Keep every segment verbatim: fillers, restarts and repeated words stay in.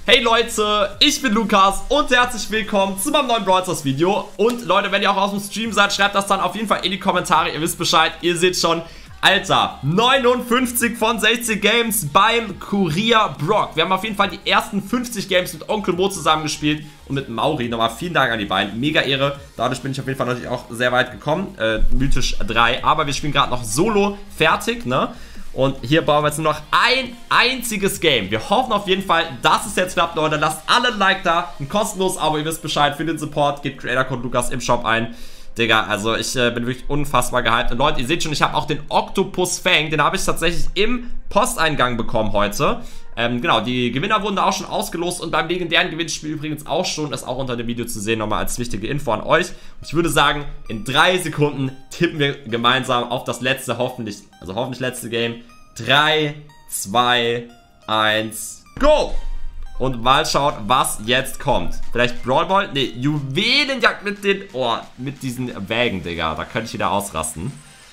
Hey Leute, ich bin Lukas und herzlich willkommen zu meinem neuen Brawl Stars Video. Und Leute, wenn ihr auch aus dem Stream seid, schreibt das dann auf jeden Fall in die Kommentare. Ihr wisst Bescheid, ihr seht schon, Alter, neunundfünfzig von sechzig Games beim Kurier Brock. Wir haben auf jeden Fall die ersten fünfzig Games mit Onkel Mo zusammengespielt und mit Mauri. Nochmal vielen Dank an die beiden, mega Ehre. Dadurch bin ich auf jeden Fall natürlich auch sehr weit gekommen, äh, mythisch drei. Aber wir spielen gerade noch Solo fertig, ne? Und hier bauen wir jetzt nur noch ein einziges Game. Wir hoffen auf jeden Fall, dass es jetzt klappt, Leute. Lasst alle ein Like da, ein kostenloses Abo, ihr wisst Bescheid, für den Support. Gebt Creator Code Lukas im Shop ein. Digga, also ich äh, bin wirklich unfassbar gehypt. Und Leute, ihr seht schon, ich habe auch den Octopus Fang. Den habe ich tatsächlich im Posteingang bekommen heute. Ähm, genau, die Gewinner wurden da auch schon ausgelost. Und beim legendären Gewinnspiel übrigens auch schon. Ist auch unter dem Video zu sehen, nochmal als wichtige Info an euch. Und ich würde sagen, in drei Sekunden tippen wir gemeinsam auf das letzte, hoffentlich, also hoffentlich letzte Game. drei, zwei, eins, go! Und mal schaut, was jetzt kommt. Vielleicht Brawl Ball? Ne, Juwelenjagd mit den... Oh, mit diesen Wägen, Digga. Da könnte ich wieder ausrasten.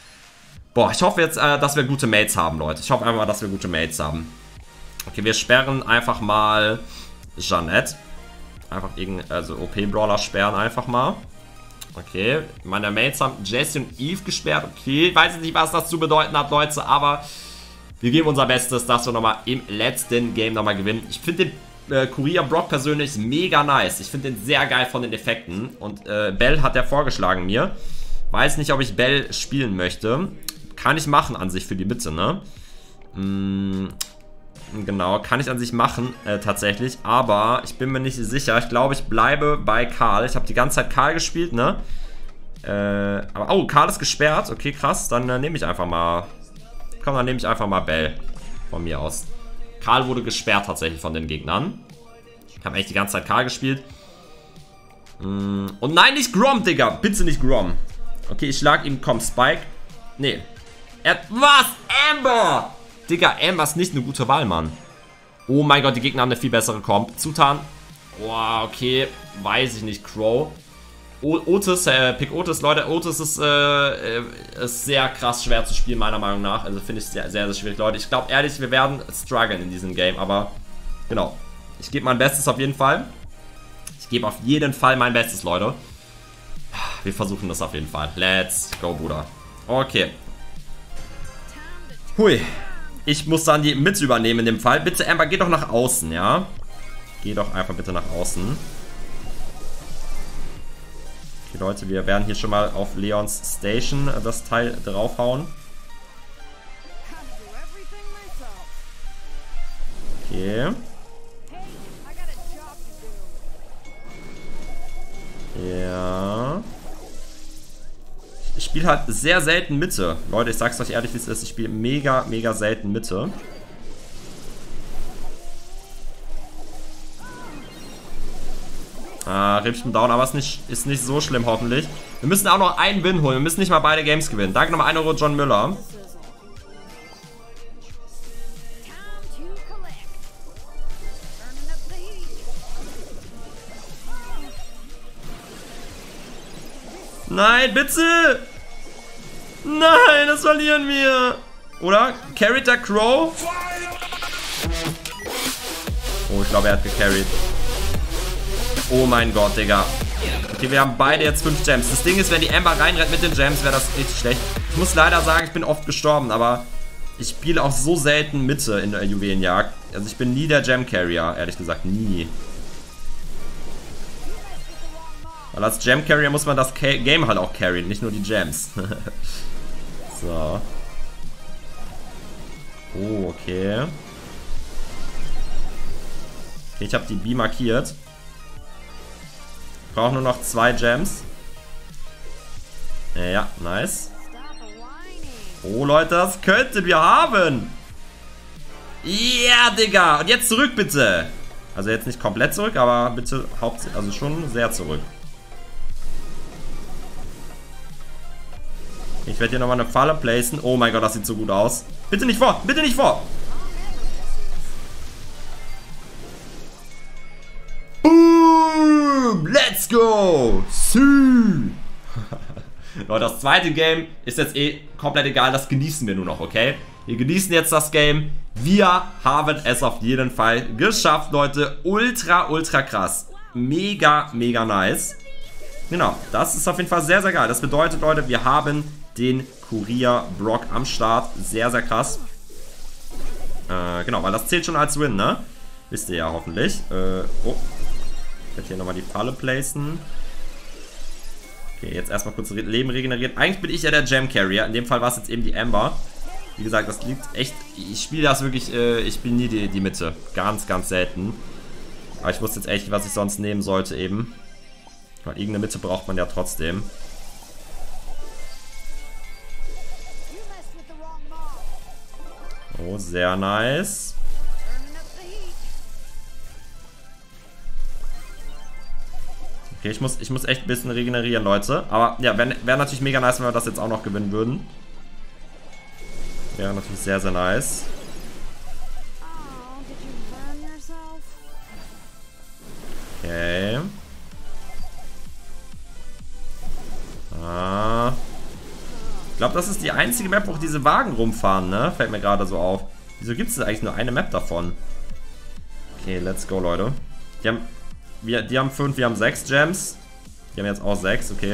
Boah, ich hoffe jetzt, äh, dass wir gute Mates haben, Leute. Ich hoffe einfach mal, dass wir gute Mates haben. Okay, wir sperren einfach mal Jeanette. Einfach irgendein... Also O P-Brawler sperren einfach mal. Okay, meine Mates haben Jesse und Eve gesperrt. Okay, ich weiß nicht, was das zu bedeuten hat, Leute, aber... Wir geben unser Bestes, dass wir nochmal im letzten Game nochmal gewinnen. Ich finde den äh, Kurier Brock persönlich mega nice. Ich finde den sehr geil von den Effekten. Und äh, Bell hat er vorgeschlagen mir. Weiß nicht, ob ich Bell spielen möchte. Kann ich machen an sich für die Mitte, ne? Mm, genau, kann ich an sich machen, äh, tatsächlich. Aber ich bin mir nicht sicher. Ich glaube, ich bleibe bei Karl. Ich habe die ganze Zeit Karl gespielt, ne? Äh, aber, oh, Karl ist gesperrt. Okay, krass. Dann äh, nehme ich einfach mal... Komm, dann nehme ich einfach mal Bell von mir aus. Karl wurde gesperrt tatsächlich von den Gegnern. Ich habe echt die ganze Zeit Karl gespielt. Und nein, nicht Grom, Digga. Bitte nicht Grom. Okay, ich schlag ihm, komm, Spike. Nee. Er, was? Amber! Digga, Amber ist nicht eine gute Wahl, Mann. Oh mein Gott, die Gegner haben eine viel bessere Comp. Zutan. Boah, okay. Weiß ich nicht, Crow. Otis, äh, Pick Otis, Leute, Otis ist, äh, ist sehr krass schwer zu spielen, meiner Meinung nach. Also finde ich sehr, sehr, sehr schwierig, Leute. Ich glaube ehrlich, wir werden strugglen in diesem Game, aber genau. Ich gebe mein Bestes auf jeden Fall. Ich gebe auf jeden Fall mein Bestes, Leute. Wir versuchen das auf jeden Fall. Let's go, Bruder. Okay. Hui. Ich muss dann die Mitte übernehmen in dem Fall. Bitte, Amber, geh doch nach außen, ja? Geh doch einfach bitte nach außen. Okay, Leute, wir werden hier schon mal auf Leons Station das Teil draufhauen. Okay. Ja. Ich spiele halt sehr selten Mitte. Leute, ich sag's euch ehrlich, wie es ist. Ich spiele mega, mega selten Mitte. Ah, Rippchen down, aber es ist nicht, ist nicht so schlimm, hoffentlich. Wir müssen auch noch einen Win holen. Wir müssen nicht mal beide Games gewinnen. Danke nochmal, ein Euro John Müller. Nein, bitte! Nein, das verlieren wir! Oder? Carried der Crow? Oh, ich glaube, er hat gecarried. Oh mein Gott, Digga. Okay, wir haben beide jetzt fünf Gems. Das Ding ist, wenn die Amber reinrennt mit den Gems, wäre das richtig schlecht. Ich muss leider sagen, ich bin oft gestorben, aber ich spiele auch so selten Mitte in der Juwelenjagd. Also ich bin nie der Gem-Carrier, ehrlich gesagt, nie. Weil als Gem-Carrier muss man das Game halt auch carryen, nicht nur die Gems. So. Oh, okay. Okay, ich habe die B markiert. Ich brauche nur noch zwei Gems. Ja, nice. Oh, Leute, das könnten wir haben. Ja, yeah, Digga. Und jetzt zurück, bitte. Also jetzt nicht komplett zurück, aber bitte hauptsächlich, also schon sehr zurück. Ich werde hier nochmal eine Falle placen. Oh mein Gott, das sieht so gut aus. Bitte nicht vor, bitte nicht vor. Boom, let's go. Sü. Leute, das zweite Game ist jetzt eh komplett egal. Das genießen wir nur noch, okay? Wir genießen jetzt das Game. Wir haben es auf jeden Fall geschafft, Leute. Ultra, ultra krass. Mega, mega nice. Genau, das ist auf jeden Fall sehr, sehr geil. Das bedeutet, Leute, wir haben den Kurier Brock am Start. Sehr, sehr krass. Äh, genau, weil das zählt schon als Win, ne? Wisst ihr ja hoffentlich. Äh, oh. Ich werde hier nochmal die Falle placen. Okay, jetzt erstmal kurz Leben regenerieren. Eigentlich bin ich ja der Gem Carrier. In dem Fall war es jetzt eben die Amber. Wie gesagt, das liegt echt... Ich spiele das wirklich... Äh, ich spiele nie die, die Mitte. Ganz, ganz selten. Aber ich wusste jetzt echt, was ich sonst nehmen sollte eben. Weil irgendeine Mitte braucht man ja trotzdem. Oh, sehr nice. Okay, ich muss, ich muss echt ein bisschen regenerieren, Leute. Aber ja, wäre wär natürlich mega nice, wenn wir das jetzt auch noch gewinnen würden. Wäre natürlich sehr, sehr nice. Okay. Ah. Ich glaube, das ist die einzige Map, wo diese Wagen rumfahren, ne? Fällt mir gerade so auf. Wieso gibt es eigentlich nur eine Map davon? Okay, let's go, Leute. Die haben, wir, die haben fünf, wir haben sechs Gems. Die haben jetzt auch sechs, okay.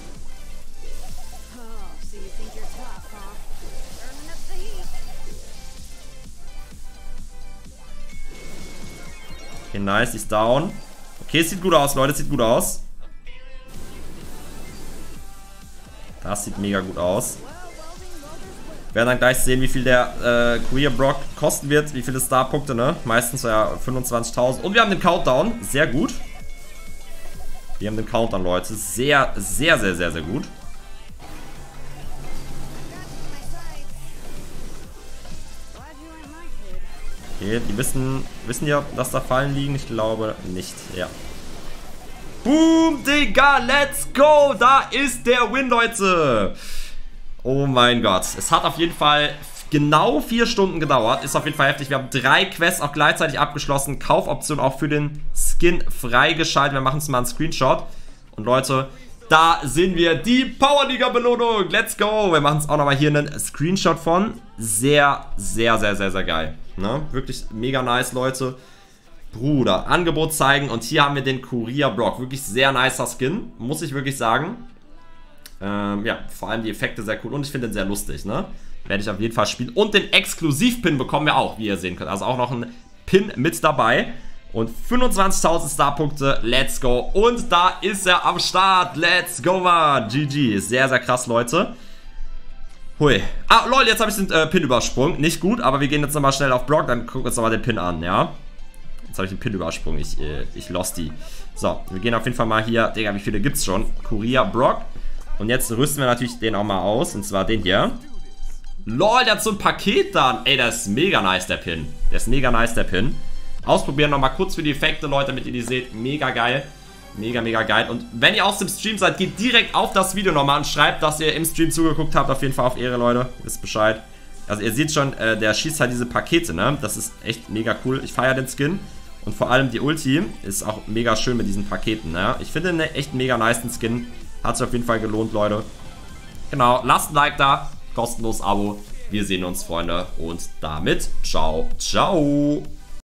Okay, nice, die ist down. Okay, es sieht gut aus, Leute, es sieht gut aus. Das sieht mega gut aus. Wir werden dann gleich sehen, wie viel der äh, Kurier Brock kosten wird. Wie viele Star-Punkte, ne? Meistens ja fünfundzwanzigtausend. Und wir haben den Countdown. Sehr gut. Wir haben den Countdown, Leute. Sehr, sehr, sehr, sehr, sehr gut. Okay, die wissen, wissen ja, dass da Fallen liegen. Ich glaube nicht, ja. Boom, Digga, let's go. Da ist der Win, Leute. Oh mein Gott. Es hat auf jeden Fall genau vier Stunden gedauert. Ist auf jeden Fall heftig. Wir haben drei Quests auch gleichzeitig abgeschlossen. Kaufoption auch für den Skin freigeschaltet. Wir machen uns mal einen Screenshot. Und Leute, da sehen wir die Powerliga-Belohnung. Let's go. Wir machen uns auch nochmal hier einen Screenshot von. Sehr, sehr, sehr, sehr, sehr geil. Ne? Wirklich mega nice, Leute. Bruder, Angebot zeigen. Und hier haben wir den Kurier Brock. Wirklich sehr nicer Skin, muss ich wirklich sagen. Ähm, ja, vor allem die Effekte sehr cool. Und ich finde den sehr lustig, ne? Werde ich auf jeden Fall spielen. Und den Exklusiv-Pin bekommen wir auch, wie ihr sehen könnt. Also auch noch ein Pin mit dabei. Und fünfundzwanzigtausend Starpunkte. Let's go. Und da ist er am Start. Let's go, man. G G. Sehr, sehr krass, Leute. Hui. Ah, lol, jetzt habe ich den äh, Pin übersprungen. Nicht gut, aber wir gehen jetzt nochmal schnell auf Brock. Dann gucken wir uns nochmal den Pin an, ja? Jetzt habe ich den Pin übersprungen. Ich, äh, ich lost die. So, wir gehen auf jeden Fall mal hier. Digga, wie viele gibt's schon? Kurier Brock. Und jetzt rüsten wir natürlich den auch mal aus. Und zwar den hier. Lol, der hat so ein Paket dann. Ey, der ist mega nice, der Pin. Der ist mega nice, der Pin. Ausprobieren nochmal kurz für die Effekte, Leute, damit ihr die seht. Mega geil. Mega, mega geil. Und wenn ihr aus dem Stream seid, geht direkt auf das Video nochmal und schreibt, dass ihr im Stream zugeguckt habt. Auf jeden Fall auf Ehre, Leute. Wisst Bescheid. Also ihr seht schon, äh, der schießt halt diese Pakete, ne? Das ist echt mega cool. Ich feiere den Skin. Und vor allem die Ulti ist auch mega schön mit diesen Paketen, ne? Ich finde den echt mega nice, den Skin. Hat sich auf jeden Fall gelohnt, Leute. Genau, lasst ein Like da. Kostenlos Abo. Wir sehen uns, Freunde. Und damit, ciao, ciao.